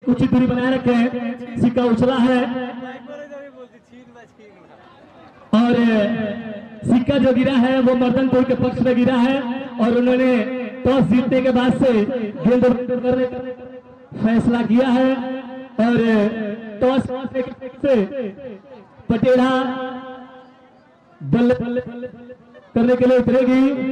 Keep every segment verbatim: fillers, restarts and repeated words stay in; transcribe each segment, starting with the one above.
उचित दूरी बनाए रखें। सिक्का उछला है और सिक्का जो गिरा है वो मर्दनपुर के पक्ष में गिरा है और उन्होंने टॉस जीतने के बाद से गेंद करने का फैसला किया है और टॉस से पटेढ़ा बल्ले करने के लिए उतरेगी।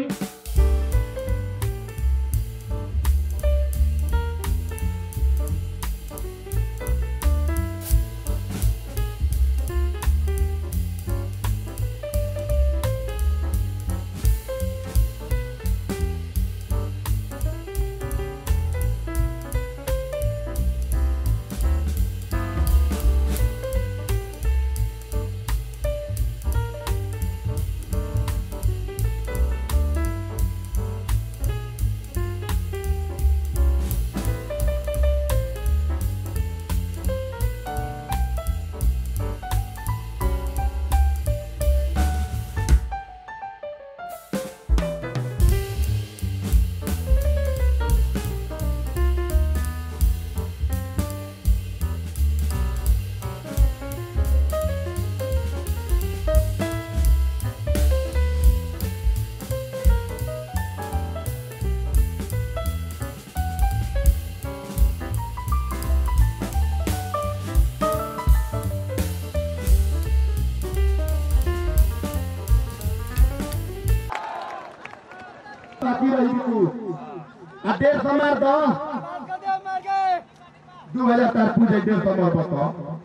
डेढ़ सौ मार दो दो हजार तार पूछे डेढ़ सौ मार बता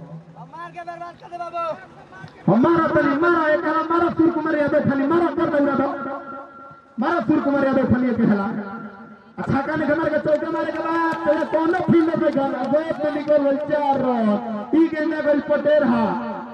हमारा तली मारा एक हला मारा सूर कुमार यादव खाली मारा कर दौड़ा दो मारा सूर कुमार यादव खाली के हला अच्छा काने के मार के चौका मारे के बाद तेरे कौन फील्ड पे गन अब तो निकल गल चार ई गेंदा गल पटेर हा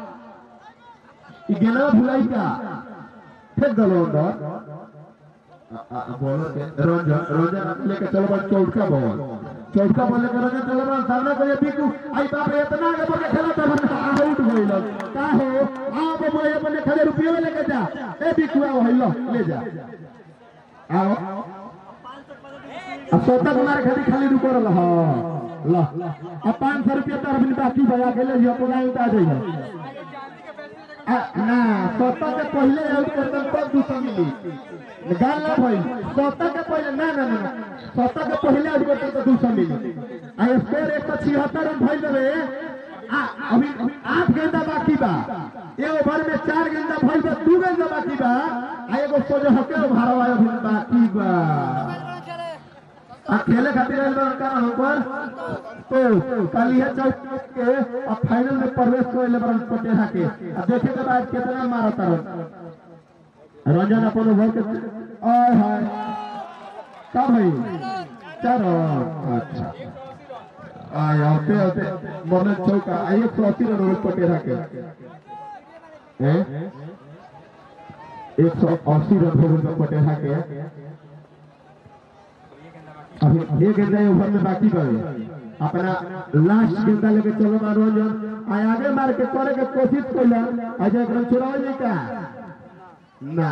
ई गेना भुलाई का फेंक दलो अंदर बोलो रंजन रंजन लेके चलो बस चौका बॉल चौका बॉल लेके रंजन चलो बस सामने को ये बिकू आई बाप रे इतना आगे बढ़ के खेला तब आउट गइल का हो आओ बाबू ये अपने खाली रुपया लेके जा ए बिकू आओ हेलो ले जा आओ अब सोता तुम्हारे खाली खाली रुको रहा हां ला अब पाँच सौ रुपया तो अभी बाकी बजा के ले जियो अपना उठा जाइए ना सोता के पहले आउट करतन तब दूसरा मिली गाल ना भाई सोता के पहले ना ना ना सोता के पहले आउट करतन तो दूसरा मिली आ स्कोर एक सौ छिहत्तर रन भइल रे आ अभी आठ गेंदा बाकी बा एक ओवर में चार गेंदा भइल बा दो गेंदा बाकी बा आ एगो सोजो हके भारवा अभी बाकी बा आ खेले खातिर आइल बा का ऊपर तो काली है चौक के अब फाइनल में प्रवेश करले बरन पटेढ़ा के अब देखे के बाद कितना मारा तारन रंजन अपन ओवर के ओए हाय का भाई चलो अच्छा आय आते आते मोने चौका एक सौ अस्सी रन रोज पटेढ़ा के हैं एक सौ अस्सी रन रोज पटेढ़ा के अभी एक गेंदा ओवर में बाकी बचे अपना लास्ट गेंदा लेके चलो मारो रंजन आय आगे मार के करे के कोशिश कइला अजय रन चुराव नहीं का ना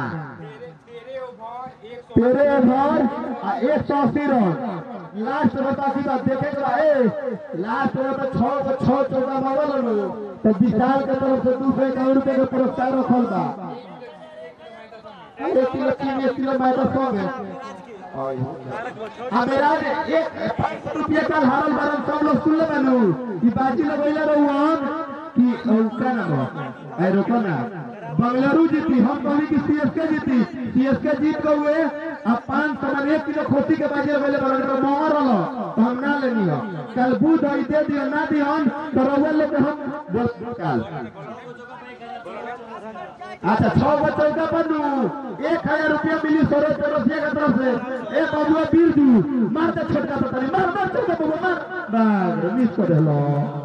तेरे ओवर एक सौ अस्सी रन लास्ट में बाकी बात देखे के ए लास्ट में तो छह को छह चौका मारल लो तो विशाल के तरफ से दूसरे का रुपए का पुरस्कार रखल बा एक किलो तीन एक किलो माइनस हो गए हमेरा एक रुपया का हारल बारन सब लोग सुन ले बनू कि बाजी लगैला रहुआन कि ओकरा ना ए रोको ना बंगलुरु जीती हम कहली कि सीएसके जीती सीएसके जीत के हुए अब पाँच सौ एक किलो खोसी के बाजी लगैले बारन तो मोहर रहलो तो हम ना लेनी हो कल बुध आई दे दियो ना दियो हम तो रहुआ लेके हम बोल काल अच्छा छह बच्चों का बनू एक हजार रुपया मिली सोरे चौरसिया की तरफ से एक बाबुआ बीर दू मार दे छोटका पता नहीं मार मार छोटका बाबू मार बार मिस कर देलो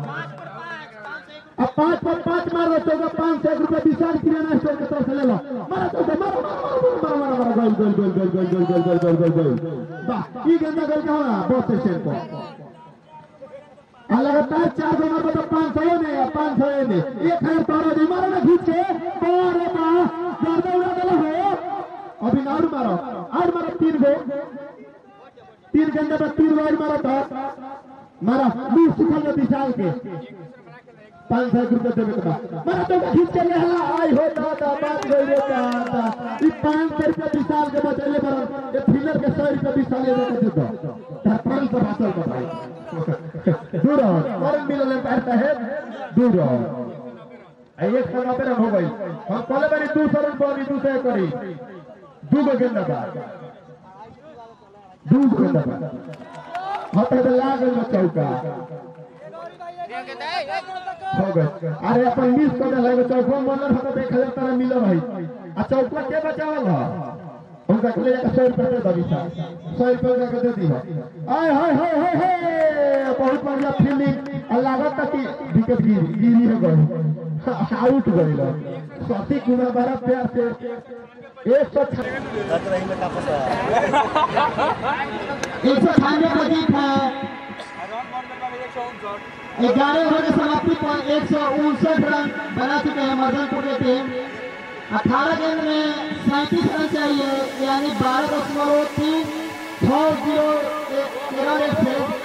अब पांच पर पांच मार दो चौका पांच सौ रुपया विशाल किराना स्टोर की तरफ से ले लो मार चौका मार मार मार मार गोल गोल गोल गोल गोल गोल गोल गोल गोल गोल गोल वाह ये गेंदा गोल का हुआ बॉस स्टैंड पर लगातार चार गो मार तो पांच सौ में पांच सौ में एक हजार पारा दे मारो ना खींच के अरे बा ज्यादा उड़ा देला हो अभी और मारो और मारो तीन गो तीन गेंदा पर तीन गो मारो तो मारा बीस सिखल में विशाल के पाँच सौ रुपये देवे के बाद मारा तो खींच के ले हला आई हो दादा बात गई रे दादा ई पाँच सौ रुपये विशाल के बचले पर ये फिलर के सौ रुपये विशाल ले के दे दो तार पाँच सौ हासिल कर भाई दूर हो और मिलले कहता है दूर हो एक सौ नब्बे रन हो गई हम पहले बारी दो सौ रन बनी दो सौ करी दो गो गेंदा बाद दो गो गेंदा बाद हटे तो लागल में चौका हो गए अरे अपन मिस कर दे लगे चौको मनर हटा देख ले तारा मिल भाई आ चौका के बचावल ह उनका ले जाकर सौ रुपये दे दबी सा सौ रुपये का दे दी है आय हाय हाय हाय हाय बहुत बढ़िया फील्डिंग लागत तक विकेट गिरी गिरी हो गई आउट गई लो स्वाति कुमार बड़ा प्यार से एक सौ एक सौ अठानवे का जीत है ग्यारह ओवर की समाप्ति पर एक सौ उनसठ रन बना चुके हैं मर्दनपुर की टीम। अठारह गेंद में सैंतीस रन चाहिए यानी बारह दशमलव तीन छह जीरो तेरह से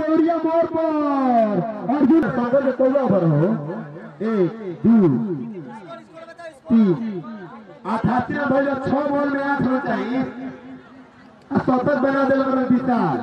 गौरिया मोड़ पर अर्जुन सागर के कौवा भर हो एक दो तीन अठासी में भैया छह बॉल में आठ रन चाहिए शतक बना दिल विशाल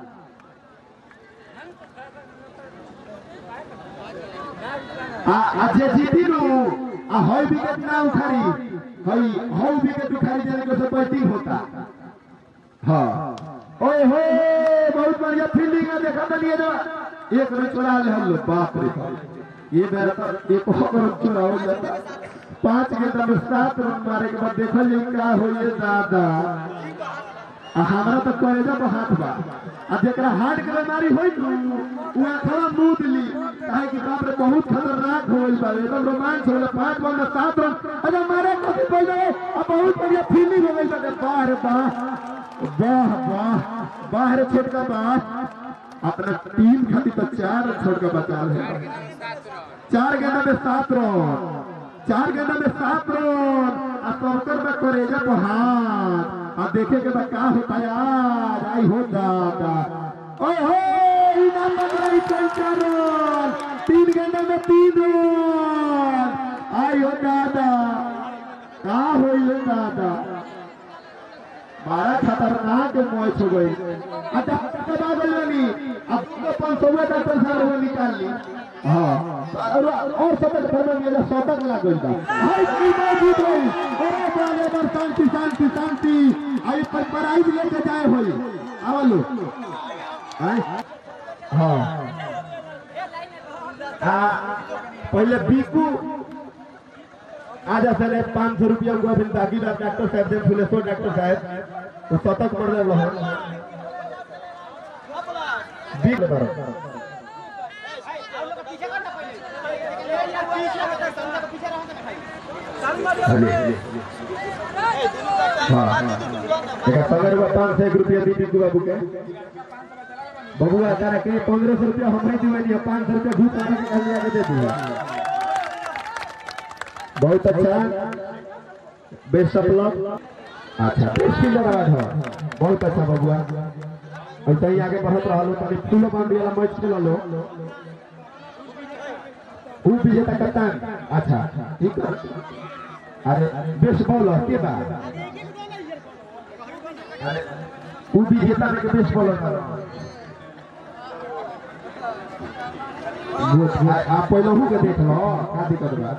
आ जे जीती नु आ हई विकेट ना उखाड़ी हई हई विकेट उखाड़ी देने को से बैटिंग होता हां ओए होए बहुत बढ़िया फील्डिंग है देखा तो लिए एक रन चुरा ले हम लोग बाप रे ये मेरा एक और रन चुरा हो जाता पांच गेंद में सात रन मारे के बाद देखल जे क्या होइए दादा हमारा तो करेजा पर हाथ बा अब जेकरा हार्ट के बीमारी होई नु उ आंखवा मूद ली काहे कि बाप रे बहुत खतरनाक होइल बा एकदम रोमांच होला पांच बॉल में सात रन अरे मारे कोशिश हो जाए अब बहुत बढ़िया फील्डिंग हो गई बा बाहर वाह वाह वाह बाहर छोटका बाह अपना टीम खातिर तो चार रन छोड़ के बचा है चार गेंद में सात रन चार गेंद में सात रन आ सौकर में करेजा पर हाथ अब देखे के बाद क्या होता यार आई हो दादा ओए हो इनाम बन रही चार रन तीन गेंद में तीन रन आई हो दादा क्या हो दादा बड़ा खतरनाक मैच हो गई अच्छा कब आ गई अब तो पाँच सौ का पैसा निकाल ली हाँ और और शतक फरमान में शतक लग गई था हाय की मैच जीत गई अरे बाले पर शांति शांति शांति आई पर प्राइज लेके जाए होई आवलो हां हां हां पहले बीकू आज असले पाँच सौ रुपया हुआ फिर बाकी डॉक्टर साहब दे फुलेश्वर डॉक्टर साहब वो शतक पड़ रहा है बीक बता पाँच सौ एक रुपया दी बिकू बाबू के बबुआ तारा के पंद्रह सौ रुपया हम दिवाली पाँच सौ रुपया घूस आगे दे दिया बहुत अच्छा बेस्ट ऑफ लक अच्छा बेस्ट फील्डर आवाज है बहुत अच्छा बबुआ ऐसा ही आगे बढ़त रहा लो ताकि फुल बाउंड्री वाला मैच खेल लो वो विजेता कप्तान अच्छा ठीक है अरे बेस्ट बॉलर के बाद वो विजेता में बेस्ट बॉलर आप पहले हूँ के देख लो क्या दिक्कत बा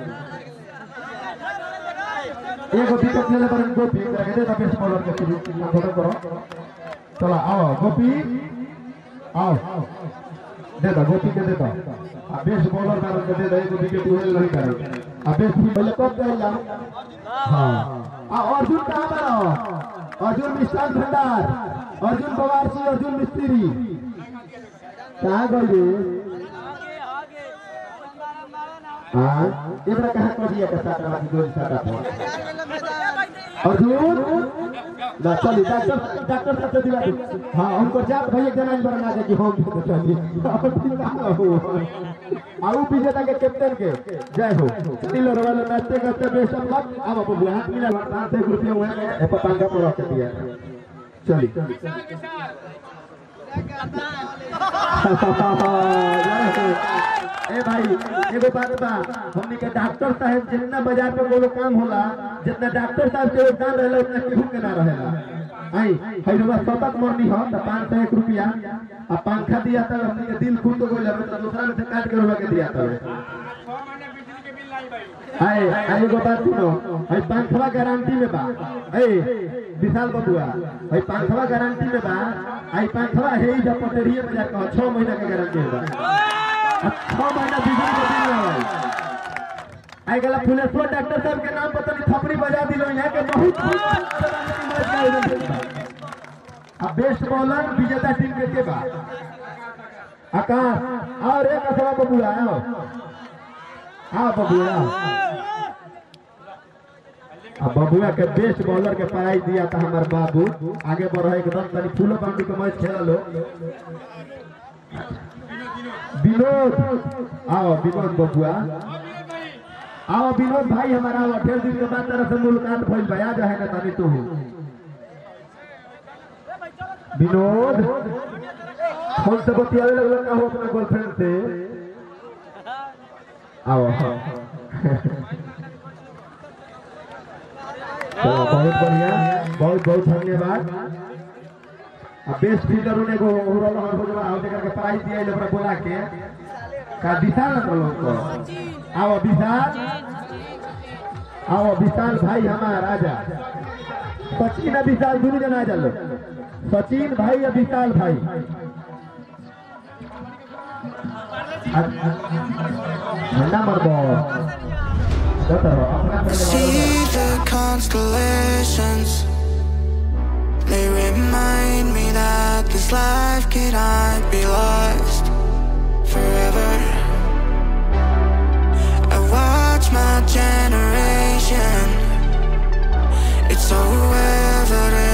एक विकेट ले पर गोपी रखे दे बेस्ट बॉलर के शुरू फोटो करो चलो आओ गोपी आओ दे दो गोपी के दे दो आ बेस्ट बॉलर का दे दे एक विकेट वो नहीं करे आ बेस्ट पहले कब दे ला हां आ अर्जुन कहां पर हो अर्जुन मिष्ठान भंडार अर्जुन बवासी अर्जुन मिस्त्री कहां गए हां इधर कहां कर दिया का साथ वाली दो साथ अर्जुन ना चली डॉक्टर डॉक्टर साहब से दिला दो हां हमको जात भाई एक जना बना दे कि हम तो चलिए आउ विजेता के कैप्टन के जय हो नीलर वाले नाचते करते बेस्ट ऑफ लक अब अब हाथ मिला पाँच सौ रुपया हुआ है पर पंगा पर रख दिया चली ए भाई एगो बात बा हमनी के डॉक्टर साहब जितना बाजार पे कोनो काम होला जितना डॉक्टर साहब के योगदान रहला उतना केहू के ना रहेला आई हई रुपया शतक मरनी हो त पाँच सौ एक रुपया आ पंखा दिया त हमनी के दिल खुद हो गइल त दूसरा में से काट के रुपया के दिया त आई आई एगो बात सुनो हई पंखवा गारंटी में बा ए विशाल बबुआ हई पंखवा गारंटी में बा आई पंखवा है जब पटरिए में जाकर छह महीना के गारंटी बा छह महीना बिजली के बिल ना आई गला फुलेश्वर डॉक्टर साहब के नाम पता नहीं थपड़ी बजा दिलो यहाँ के बहुत अब बेस्ट बॉलर विजेता टीम के के बा आकाश और एक असवा बबुआ आओ हां बबुआ अब बबुआ के बेस्ट बॉलर के प्राइज दिया था हमारे बाबू आगे बढ़ एकदम तनी फुल बाउंड्री के मैच खेल लो विनोद आओ विनोद बबुआ आओ विनोद भाई हमारा ढेर दिन के बाद तरह से मुलाकात भइल बा याद है ना तनी तू विनोद फोन से बतियावे लगल का हो अपना गर्लफ्रेंड से आओ हाँ तो बहुत बढ़िया बहुत बहुत धन्यवाद अब बेस्ट फील्डर होने को हो रहा है हो जाए आउट करके प्राइज दिया है अपना बोला के का विशाल लोगों को आओ विशाल आओ विशाल भाई हमारा राजा सचिन विशाल दोनों जना आ जाओ सचिन भाई या विशाल भाई See the constellations, they remind me that this life cannot be lost forever. I watch my generation, it's so evident.